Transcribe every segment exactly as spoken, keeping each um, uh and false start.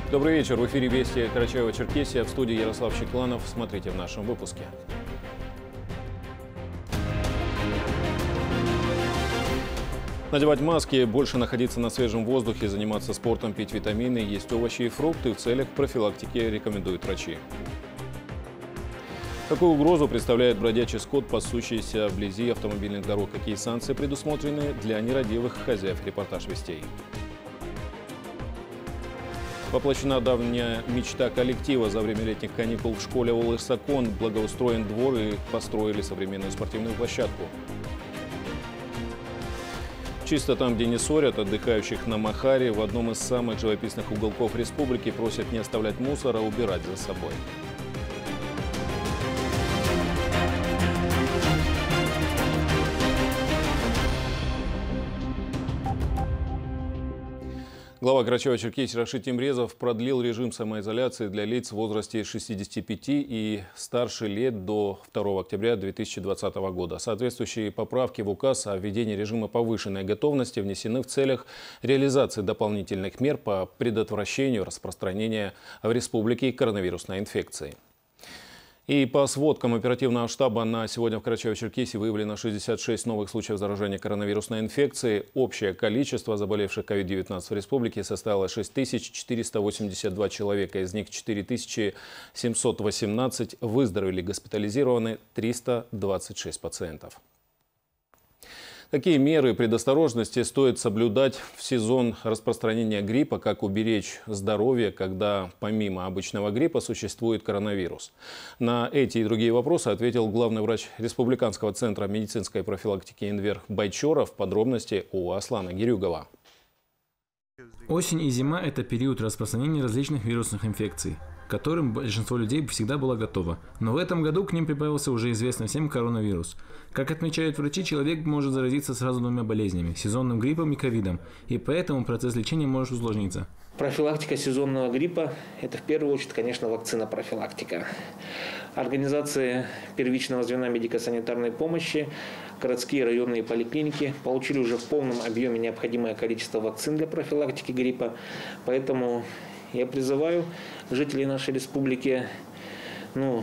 Добрый вечер. В эфире «Вести» Карачаево-Черкесия. В студии Ярослав Щекланов. Смотрите в нашем выпуске. Надевать маски, больше находиться на свежем воздухе, заниматься спортом, пить витамины, есть овощи и фрукты в целях профилактики рекомендуют врачи. Какую угрозу представляет бродячий скот, пасущийся вблизи автомобильных дорог? Какие санкции предусмотрены для нерадивых хозяев? Репортаж «Вестей». Воплощена давняя мечта коллектива. За время летних каникул в школе Олысакон благоустроен двор и построили современную спортивную площадку. Чисто там, где не ссорят, отдыхающих на Махаре в одном из самых живописных уголков республики просят не оставлять мусор, а убирать за собой. Глава Карачаево-Черкесии Рашид Темрезов продлил режим самоизоляции для лиц в возрасте шестидесяти пяти и старше лет до второго октября две тысячи двадцатого года. Соответствующие поправки в указ о введении режима повышенной готовности внесены в целях реализации дополнительных мер по предотвращению распространения в республике коронавирусной инфекции. И по сводкам оперативного штаба на сегодня в Карачаево-Черкесии выявлено шестьдесят шесть новых случаев заражения коронавирусной инфекцией. Общее количество заболевших ковид девятнадцать в республике составило шесть тысяч четыреста восемьдесят два человека. Из них четыре тысячи семьсот восемнадцать выздоровели, госпитализированы триста двадцать шесть пациентов. Какие меры предосторожности стоит соблюдать в сезон распространения гриппа, как уберечь здоровье, когда помимо обычного гриппа существует коронавирус? На эти и другие вопросы ответил главный врач Республиканского центра медицинской профилактики Энвер Байчоров. Подробности у Аслана Гирюгова. Осень и зима – это период распространения различных вирусных инфекций, к которым большинство людей всегда было готово. Но в этом году к ним прибавился уже известный всем коронавирус. Как отмечают врачи, человек может заразиться сразу двумя болезнями – сезонным гриппом и ковидом, и поэтому процесс лечения может усложниться. Профилактика сезонного гриппа – это в первую очередь, конечно, вакцина-профилактика. Организации первичного звена медико-санитарной помощи, городские районные поликлиники получили уже в полном объеме необходимое количество вакцин для профилактики гриппа. Поэтому я призываю жителей нашей республики, ну,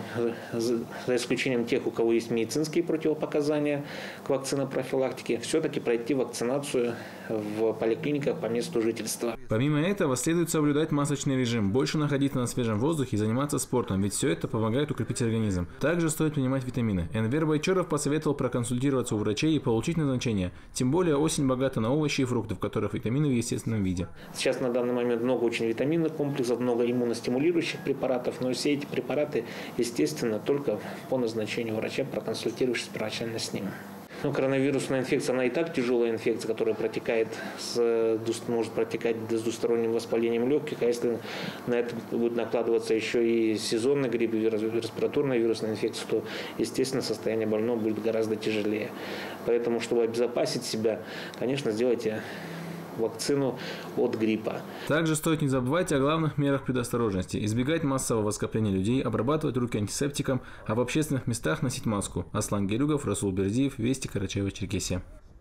за исключением тех, у кого есть медицинские противопоказания к вакцинопрофилактике, все-таки пройти вакцинацию в поликлиниках по месту жительства. Помимо этого, следует соблюдать масочный режим, больше находиться на свежем воздухе и заниматься спортом, ведь все это помогает укрепить организм. Также стоит принимать витамины. Энвер Байчоров посоветовал проконсультироваться у врачей и получить назначение. Тем более осень богата на овощи и фрукты, в которых витамины в естественном виде. Сейчас на данный момент много очень витаминных комплексов, много иммуностимулирующих препаратов, но все эти препараты, естественно, только по назначению врача, проконсультировавшись первоначально с ним. Ну, коронавирусная инфекция, она и так тяжелая инфекция, которая протекает с, может протекать с двусторонним воспалением легких, а если на это будет накладываться еще и сезонный грипп, и респираторная вирусная инфекция, то, естественно, состояние больного будет гораздо тяжелее. Поэтому, чтобы обезопасить себя, конечно, сделайте вакцину от гриппа. Также стоит не забывать о главных мерах предосторожности. Избегать массового скопления людей, обрабатывать руки антисептиком, а в общественных местах носить маску. Аслан Гирюгов, Расул Бердиев, Вести, Карачаево-Черкесия.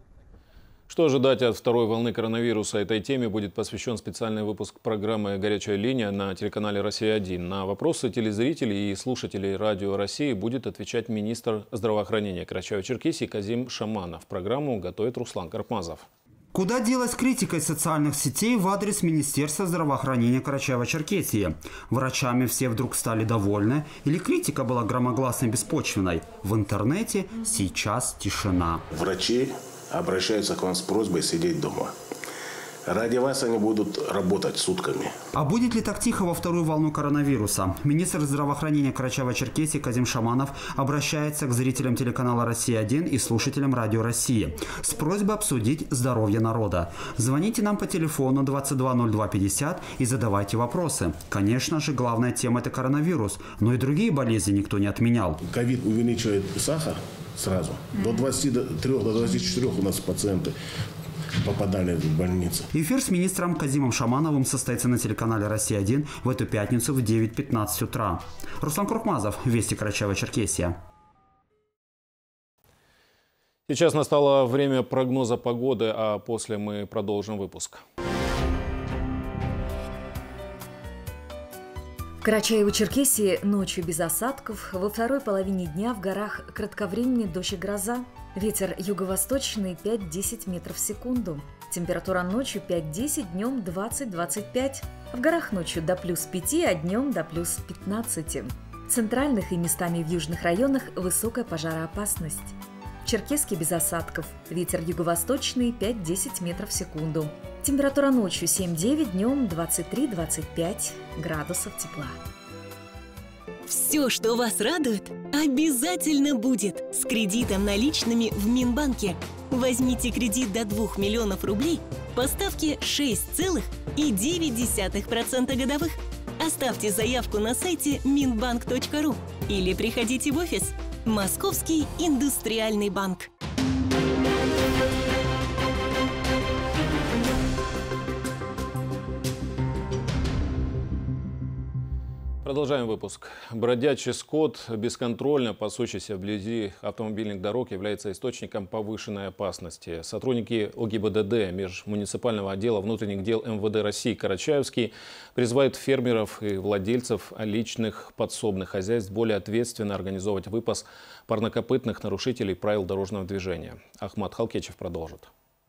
Что ожидать от второй волны коронавируса? Этой теме будет посвящен специальный выпуск программы «Горячая линия» на телеканале «Россия один». На вопросы телезрителей и слушателей Радио России будет отвечать министр здравоохранения Карачаево-Черкесии Казим Шаманов. Программу готовит Руслан Карпмазов. Куда делась критика из социальных сетей в адрес Министерства здравоохранения Карачаево-Черкесии? Врачами все вдруг стали довольны? Или критика была громогласной и беспочвенной? В интернете сейчас тишина. Врачи обращаются к вам с просьбой сидеть дома. Ради вас они будут работать сутками. А будет ли так тихо во вторую волну коронавируса? Министр здравоохранения Карачаево-Черкесии Казим Шаманов обращается к зрителям телеканала «Россия один» и слушателям Радио России с просьбой обсудить здоровье народа. Звоните нам по телефону двадцать два ноль два пятьдесят и задавайте вопросы. Конечно же, главная тема – это коронавирус, но и другие болезни никто не отменял. Ковид увеличивает сахар сразу. До двадцати трёх, до двадцати четырёх у нас пациенты попадали в больницу. Эфир с министром Казимом Шамановым состоится на телеканале «Россия один» в эту пятницу в девять пятнадцать утра. Руслан Карпмазов, Вести, Карачаево-Черкесия. Сейчас настало время прогноза погоды, а после мы продолжим выпуск. Карачаево-Черкесии ночью без осадков, во второй половине дня в горах кратковременный дождь и гроза. Ветер юго-восточный пять-десять метров в секунду. Температура ночью пять-десять, днем двадцать-двадцать пять. В горах ночью до плюс пяти, а днем до плюс пятнадцати. В центральных и местами в южных районах высокая пожароопасность. В Черкесске без осадков. Ветер юго-восточный пять-десять метров в секунду. Температура ночью семь-девять, днем двадцать три-двадцать пять градусов тепла. Все, что вас радует, обязательно будет с кредитом наличными в Минбанке. Возьмите кредит до двух миллионов рублей по ставке шесть целых девять десятых процента годовых. Оставьте заявку на сайте минбанк точка ру или приходите в офис. Московский индустриальный банк. Продолжаем выпуск. Бродячий скот, бесконтрольно пасущийся вблизи автомобильных дорог, является источником повышенной опасности. Сотрудники О Г И Б Д Д Межмуниципального отдела внутренних дел М В Д России Карачаевский призывают фермеров и владельцев личных подсобных хозяйств более ответственно организовывать выпас парнокопытных нарушителей правил дорожного движения. Ахмат Халкечев продолжит.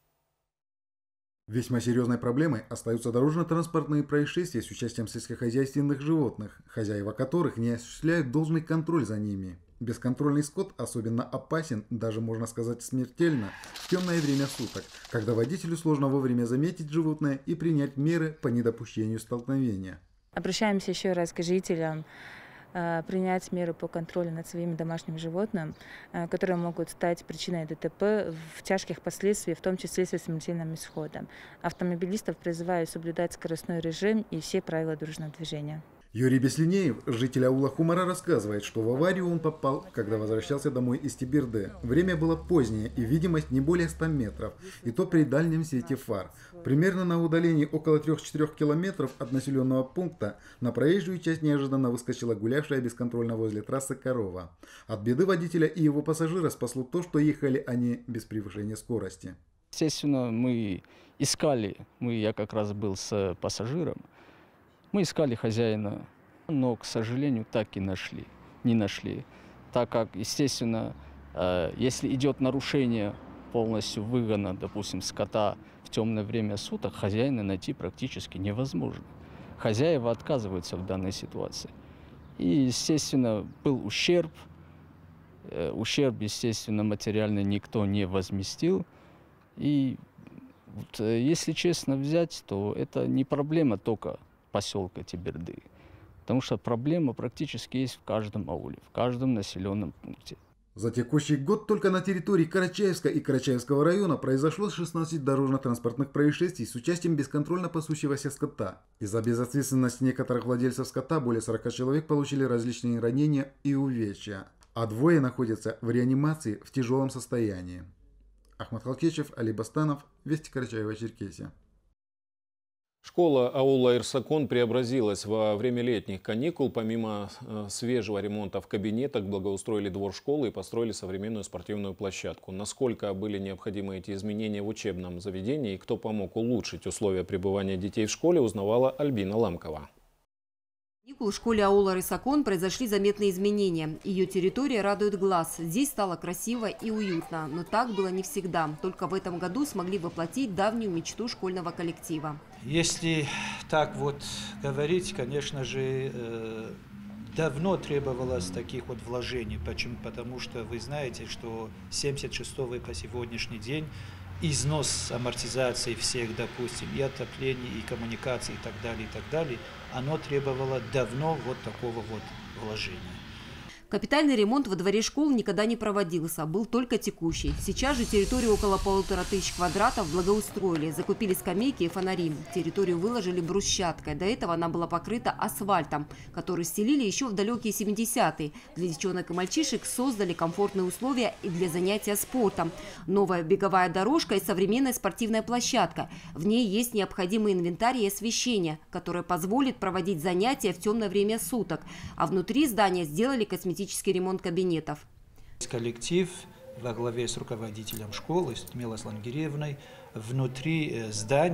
Весьма серьезной проблемой остаются дорожно-транспортные происшествия с участием сельскохозяйственных животных, хозяева которых не осуществляют должный контроль за ними. Бесконтрольный скот особенно опасен, даже можно сказать смертельно, в темное время суток, когда водителю сложно вовремя заметить животное и принять меры по недопущению столкновения. Обращаемся еще раз к жителям принять меры по контролю над своим домашним животным, которые могут стать причиной Д Т П в тяжких последствиях, в том числе со смертельным исходом. Автомобилистов призываю соблюдать скоростной режим и все правила дорожного движения. Юрий Беслинеев, житель аула Хумара, рассказывает, что в аварию он попал, когда возвращался домой из Тебирды. Время было позднее и видимость не более ста метров, и то при дальнем свете фар. Примерно на удалении около трёх-четырёх километров от населенного пункта на проезжую часть неожиданно выскочила гулявшая бесконтрольно возле трассы корова. От беды водителя и его пассажира спасло то, что ехали они без превышения скорости. Естественно, мы искали, мы, я как раз был с пассажиром, мы искали хозяина, но, к сожалению, так и нашли, не нашли. Так как, естественно, если идет нарушение полностью выгона, допустим, скота в темное время суток, хозяина найти практически невозможно. Хозяева отказываются в данной ситуации. И, естественно, был ущерб. Ущерб, естественно, материально никто не возместил. И вот, если честно взять, то это не проблема только поселка Тебирды, потому что проблема практически есть в каждом ауле, в каждом населенном пункте. За текущий год только на территории Карачаевска и Карачаевского района произошло шестнадцать дорожно-транспортных происшествий с участием бесконтрольно пасущегося скота. Из-за безответственности некоторых владельцев скота более сорока человек получили различные ранения и увечья, а двое находятся в реанимации в тяжелом состоянии. Ахмат Халкечев, Али Бастанов, Вести Карачаево-Черкесия. Школа аула Ирсакон преобразилась во время летних каникул. Помимо э, свежего ремонта в кабинетах, благоустроили двор школы и построили современную спортивную площадку. Насколько были необходимы эти изменения в учебном заведении и кто помог улучшить условия пребывания детей в школе, узнавала Альбина Ламкова. В школе аула Ирсакон произошли заметные изменения. Ее территория радует глаз. Здесь стало красиво и уютно. Но так было не всегда. Только в этом году смогли воплотить давнюю мечту школьного коллектива. Если так вот говорить, конечно же, давно требовалось таких вот вложений. Почему? Потому что вы знаете, что с семьдесят шестого по сегодняшний день износ амортизации всех, допустим, и отопления, и коммуникаций, и так далее, и так далее, оно требовало давно вот такого вот вложения. Капитальный ремонт во дворе школ никогда не проводился, был только текущий. Сейчас же территорию около полутора тысяч квадратов благоустроили, закупили скамейки и фонари. Территорию выложили брусчаткой, до этого она была покрыта асфальтом, который стелили еще в далекие семидесятые. Для девчонок и мальчишек создали комфортные условия и для занятия спортом. Новая беговая дорожка и современная спортивная площадка. В ней есть необходимый инвентарь и освещение, которое позволит проводить занятия в темное время суток. А внутри здания сделали косметический ремонт кабинетов. Коллектив во главе с руководителем школы Людмилой Слангиревной внутри здания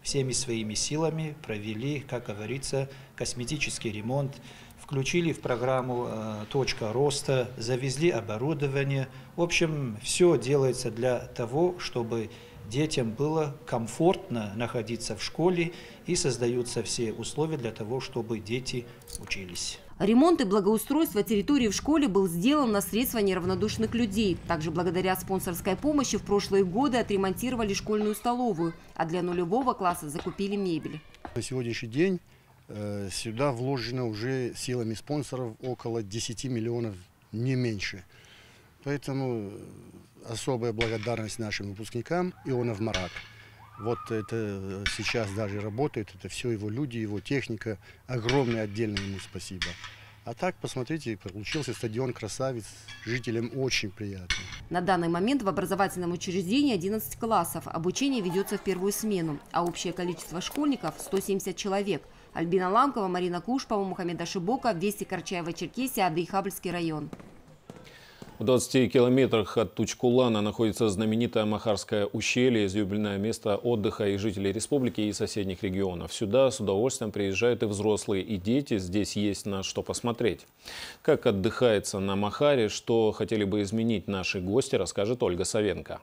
всеми своими силами провели, как говорится, косметический ремонт, включили в программу э, «Точка роста», завезли оборудование. В общем, все делается для того, чтобы детям было комфортно находиться в школе, и создаются все условия для того, чтобы дети учились. Ремонт и благоустройство территории в школе был сделан на средства неравнодушных людей. Также благодаря спонсорской помощи в прошлые годы отремонтировали школьную столовую, а для нулевого класса закупили мебель. На сегодняшний день э, сюда вложено уже силами спонсоров около десяти миллионов, не меньше. Поэтому особая благодарность нашим выпускникам Ионов Марат. Вот это сейчас даже работает, это все его люди, его техника. Огромное отдельное ему спасибо. А так, посмотрите, получился стадион красавец, жителям очень приятно. На данный момент в образовательном учреждении одиннадцать классов. Обучение ведется в первую смену, а общее количество школьников – сто семьдесят человек. Альбина Ламкова, Марина Кушпова, Мухаммед Ашибока, Вести, Карачаево-Черкесия, Адыйхабльский район. В двадцати километрах от Тучкулана находится знаменитое Махарское ущелье, излюбленное место отдыха и жителей республики и соседних регионов. Сюда с удовольствием приезжают и взрослые, и дети. Здесь есть на что посмотреть. Как отдыхается на Махаре, что хотели бы изменить наши гости, расскажет Ольга Савенко.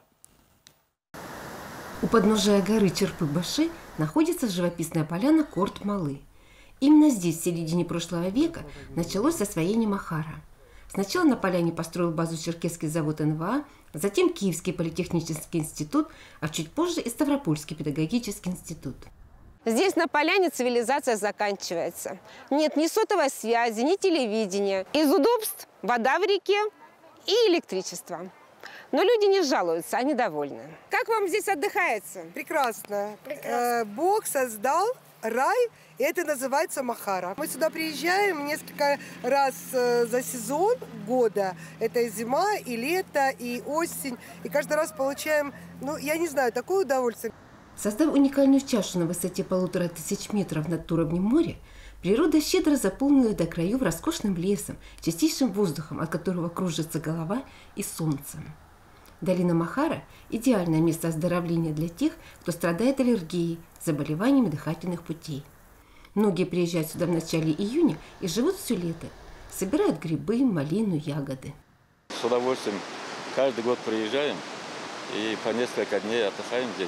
У подножия горы Черпы-Баши находится живописная поляна Корт-Малы. Именно здесь в середине прошлого века началось освоение Махара. Сначала на поляне построил базу Черкесский завод эн вэ а, затем Киевский политехнический институт, а чуть позже и Ставропольский педагогический институт. Здесь на поляне цивилизация заканчивается. Нет ни сотовой связи, ни телевидения. Из удобств вода в реке и электричество. Но люди не жалуются, они довольны. Как вам здесь отдыхается? Прекрасно. Прекрасно. Бог создал рай, и это называется Махара. Мы сюда приезжаем несколько раз за сезон года. Это и зима, и лето, и осень. И каждый раз получаем, ну, я не знаю, такое удовольствие. Создав уникальную чашу на высоте полутора тысяч метров над уровнем моря, природа щедро заполнила до краев роскошным лесом, чистейшим воздухом, от которого кружится голова, и солнцем. Долина Махара – идеальное место оздоровления для тех, кто страдает аллергией, заболеваниями дыхательных путей. Многие приезжают сюда в начале июня и живут все лето. Собирают грибы, малину, ягоды. С удовольствием каждый год приезжаем и по несколько дней отдыхаем здесь.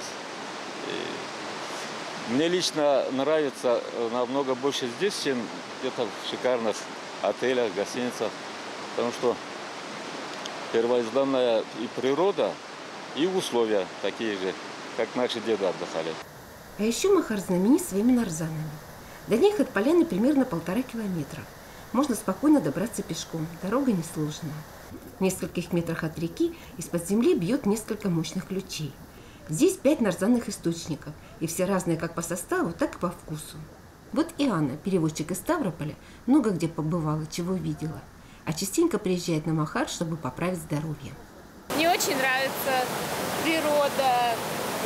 И мне лично нравится намного больше здесь, чем где-то в шикарных отелях, гостиницах, потому что первозданная и природа, и условия такие же, как наши деды отдыхали. А еще Махар знаменит своими нарзанами. До них от поляны примерно полтора километра. Можно спокойно добраться пешком, дорога несложная. В нескольких метрах от реки из-под земли бьет несколько мощных ключей. Здесь пять нарзанных источников, и все разные как по составу, так и по вкусу. Вот и Анна, переводчик из Ставрополя, много где побывала, чего видела. А частенько приезжает на Махар, чтобы поправить здоровье. Мне очень нравится природа,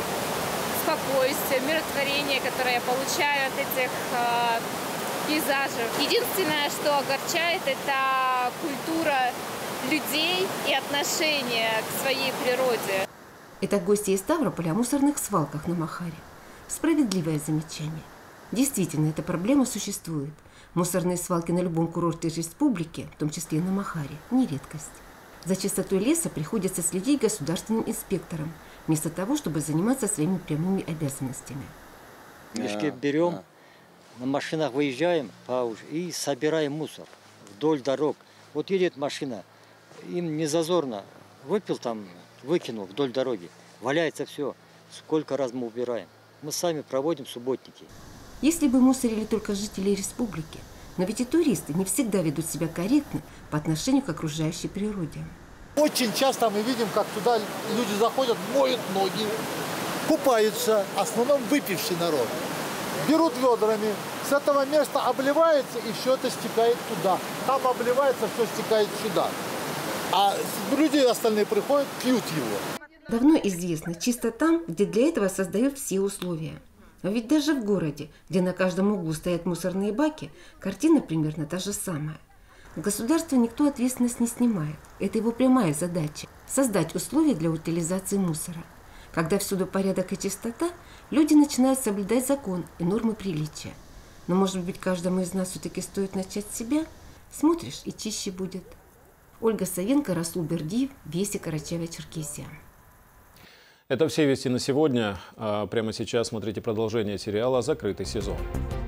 спокойствие, умиротворение, которое я получаю от этих э, пейзажев. Единственное, что огорчает, это культура людей и отношение к своей природе. Это гости из Ставрополя о мусорных свалках на Махаре. Справедливое замечание. Действительно, эта проблема существует. Мусорные свалки на любом курорте республики, в том числе и на Махаре, не редкость. За чистотой леса приходится следить государственным инспекторам, вместо того, чтобы заниматься своими прямыми обязанностями. Мешки берем, на машинах выезжаем и собираем мусор вдоль дорог. Вот едет машина, им не зазорно, выпил там, выкинул вдоль дороги, валяется все. Сколько раз мы убираем. Мы сами проводим субботники. Если бы мусорили только жители республики, но ведь и туристы не всегда ведут себя корректно по отношению к окружающей природе. Очень часто мы видим, как туда люди заходят, моют ноги, купаются, в основном выпивший народ. Берут ведрами, с этого места обливается, и все это стекает туда. Там обливается, все стекает сюда. А люди остальные приходят, пьют его. Давно известно, чисто там, где для этого создают все условия. Но ведь даже в городе, где на каждом углу стоят мусорные баки, картина примерно та же самая. С государства никто ответственность не снимает. Это его прямая задача – создать условия для утилизации мусора. Когда всюду порядок и чистота, Люди начинают соблюдать закон и нормы приличия. Но, может быть, каждому из нас все-таки стоит начать с себя? Смотришь, и чище будет. Ольга Савенко, Расул Бердиев, Вести, Карачаево-Черкесия. Это все вести на сегодня. А прямо сейчас смотрите продолжение сериала «Закрытый сезон».